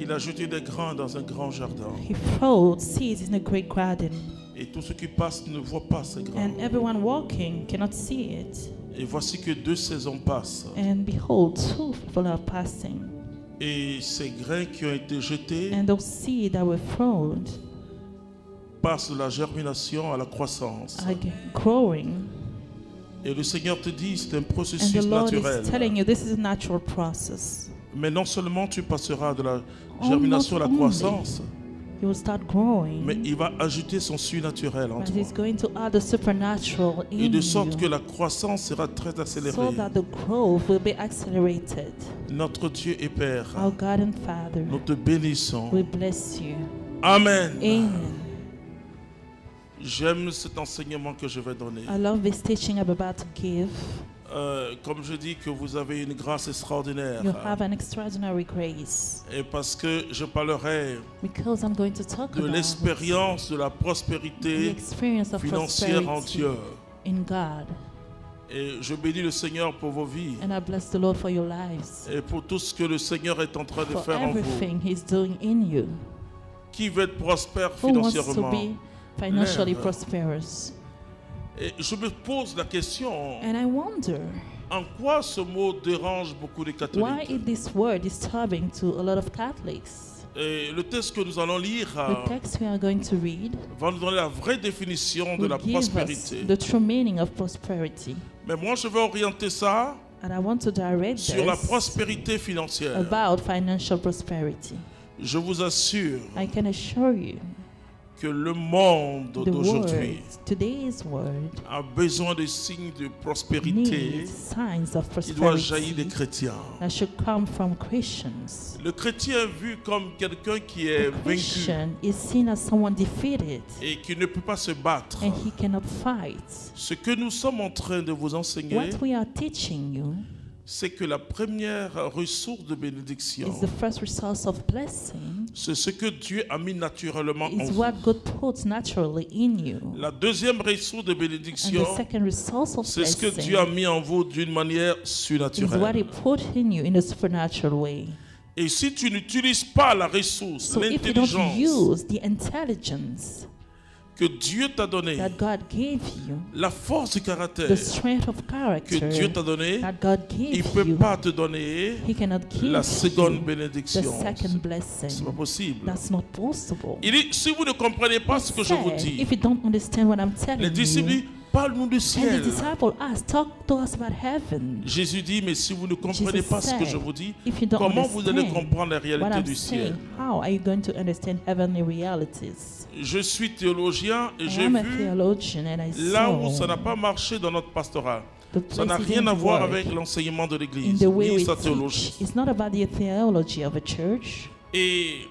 qu'il a jeté des grains dans un grand jardin. He threw seeds in a great garden, Et tous ceux qui passent ne voient pas ces grains. and everyone walking cannot see it. Et voici que 2 saisons passent. And behold, 2 people are passing, Et ces grains qui ont été jetés and those seeds that were thrown passent de la germination à la croissance. are growing. Et le Seigneur te dit, c'est un And the processus Lord naturel. is telling you this is a natural process. Mais non seulement tu passeras de la Oh, germination à not la only. croissance, You will start growing, mais il va ajouter son surnaturel en but toi. He's going to add the supernatural Et in de sorte que you, la croissance sera très so accélérée. that the growth will be accelerated. Notre Dieu et Père, Our God and Father, nous te bénissons. we bless you. Amen. Amen. J'aime cet enseignement que je vais donner. I love this teaching I'm about to give. Comme je dis que vous avez une grâce extraordinaire. You have an extraordinary grace, Et parce que je parlerai because I'm going to talk de about l'expérience de la the prospérité experience of financière en prosperity Dieu. in God. Et je bénis le Seigneur pour vos vies And I bless the Lord for your lives, et pour tout ce que le Seigneur est en train de for faire en vous. everything He's doing in you. Qui veut être prospère Who wants to financièrement? be financially Lève. prosperous? Et je me pose la question, And I wonder en quoi ce mot dérange beaucoup les why catholiques? is this word disturbing to a lot of Catholics. Et le texte que nous allons lire The text we are going to read va nous donner la vraie définition de will la give us prospérité. the true meaning of prosperity. Mais moi, je vais orienter ça And I want to direct sur la this prospérité financière. about financial prosperity. Je vous assure I can assure you que le monde the d'aujourd'hui world, today's world, a besoin de signes de prospérité needs signs of qui doivent jaillir des prosperity chrétiens. that should come from Christians. Le chrétien est vu comme quelqu'un qui est The vaincu Christian is seen as someone defeated et qui ne peut pas se battre. and he cannot fight. Ce que nous sommes en train de vous enseigner, What we are teaching you c'est que la première ressource de bénédiction, is the first resource of blessing, c'est ce que Dieu a mis naturellement en is vous. what God puts naturally in you. La deuxième ressource de And bénédiction, the second resource of c'est ce que blessing Dieu a mis en vous d'une manière is what He surnaturelle. put in you in a supernatural way. Et si tu n'utilises pas la ressource, So if you don't l'intelligence use the intelligence que Dieu t'a donnée, that God gave you, la force du caractère the strength of que character Dieu t'a donnée, that God il ne gave peut you, pas te donner He cannot give la seconde you the bénédiction. second C'est blessing. pas possible. That's not possible. Il dit, si vous ne comprenez pas ce que je vous Said, dis, if you don't understand what I'm telling les disciples you, disent, parle-nous du and the ciel. disciple asked, talk to us about heaven. Jésus dit, mais si vous ne comprenez Jesus pas ce que said, je vous dis, if you don't comment vous allez understand comprendre la what réalité I'm du ciel? saying, how are you going to understand heavenly realities? Je suis théologien et I j'ai am a vu theologian and I là où ça saw n'a pas marché dans notre pastorat. the Ça n'a place rien it à didn't voir work avec l'enseignement de in l'Église, the way ni we sa teach. théologie. It's not about the theology of a church, Et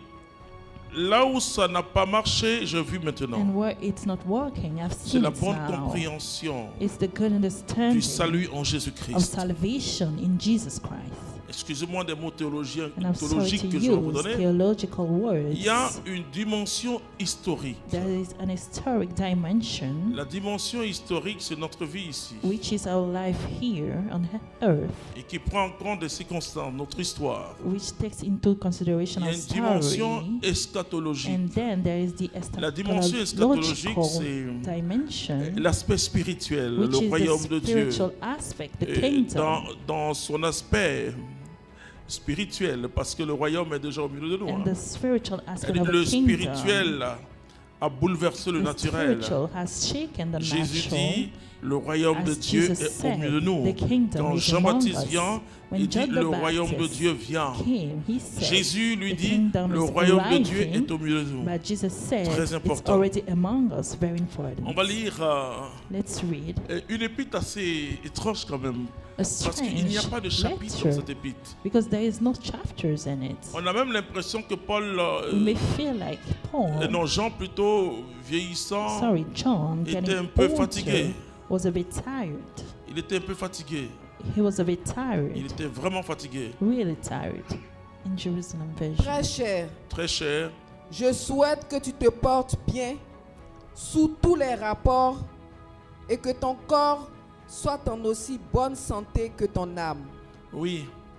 là où ça n'a pas marché, je vis maintenant. and where it's not working, I've C'est seen la it bonne now. compréhension It's the good du understanding salut en of Jésus-Christ. salvation in Jesus Christ. Excusez-moi des mots théologiens, And I'm sorry théologiques to que je vais vous use donner. theological Il y a words. une dimension historique. There is an historic dimension, La dimension historique, c'est notre vie ici. which is our life here on earth, Et qui prend en compte des circonstances, notre histoire. which takes into consideration Il y a our une dimension story. eschatologique. And then there is the La dimension eschatologique, eschatological c'est dimension, l'aspect spirituel, which le is royaume the de Dieu. spiritual aspect, the Et kingdom, dans son aspect spirituel, parce que le royaume est déjà au milieu de nous. and hein. the spiritual aspect Elle of dit, a le kingdom. spirituel a bouleversé le The naturel. spiritual has shaken the Jésus natural. dit, le royaume de As Dieu Jesus est au said, milieu de nous. the kingdom Quand is Jean-Baptiste among us. vient, When il dit, John the le royaume de Baptist Dieu vient. came, he said, Jésus lui the dit, kingdom le is royaume de Dieu arriving, est au milieu de nous. but Jesus said, Très it's important. already among us, very important. On va lire Let's read une épître assez étrange quand même. a Parce qu'il n'y a strange pas de chapitre dans lecture, cette épître. because there is no chapters in it. On a même l'impression que Paul, You may feel like Paul, non, Jean plutôt vieillissant, sorry, John, était getting un peu older, fatigué. was a bit tired. il était un peu fatigué. He was a bit Il tired, était vraiment fatigué. really tired. In Jerusalem version. Très cher, Très cher. je souhaite que tu te portes bien sous tous les rapports et que ton corps soit en aussi bonne santé que ton âme. Oui.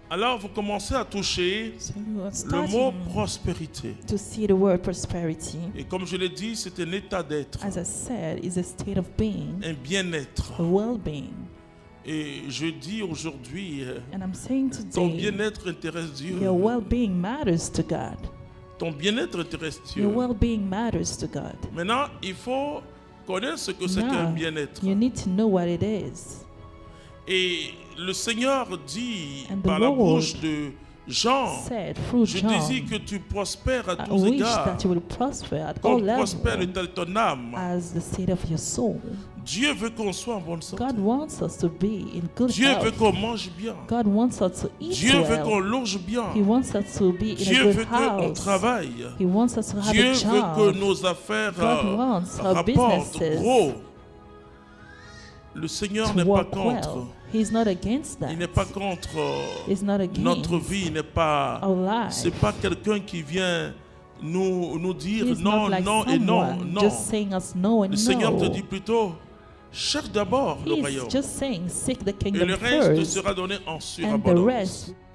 Alors vous commencez à toucher So you are le mot starting prospérité. to see the word prosperity. Et comme je l'ai dit, c'est un état d'être, As I said, is a state of being, un bien-être. a well-being. Et je dis aujourd'hui, And I'm saying ton today, bien-être intéresse Dieu. your well-being matters to God. Ton bien-être intéresse Dieu. Your well-being matters to God. Maintenant, il faut connaître ce que c'est qu'un Now, bien-être. you need to know what it is. Et le Seigneur dit And the par la Lord bouche de Jean, Said through je John, désire que tu prospères à I tous wish égards, that you will prosper at all comme levels prospère ton âme. as the state of your soul. Dieu veut qu'on soit en bonne santé. God wants us to be in good Dieu veut health. qu'on mange bien. God wants us to eat Dieu veut well. qu'on loge bien. He wants us to be in Dieu a veut good qu'on house. travaille. He wants us to have Dieu a veut job. que nos affaires God wants our rapportent businesses gros. Le Seigneur to n'est pas work contre. well. He's not against that. Il n'est pas contre He's not against notre vie. Il n'est pas. our life. C'est pas quelqu'un qui vient nous dire He's non, not like non et non, someone non. just saying us no and Le Seigneur no. te dit plutôt, cherche d'abord le He's royaume. just saying seek the Et kingdom le reste te first, sera donné en and the surabondance. rest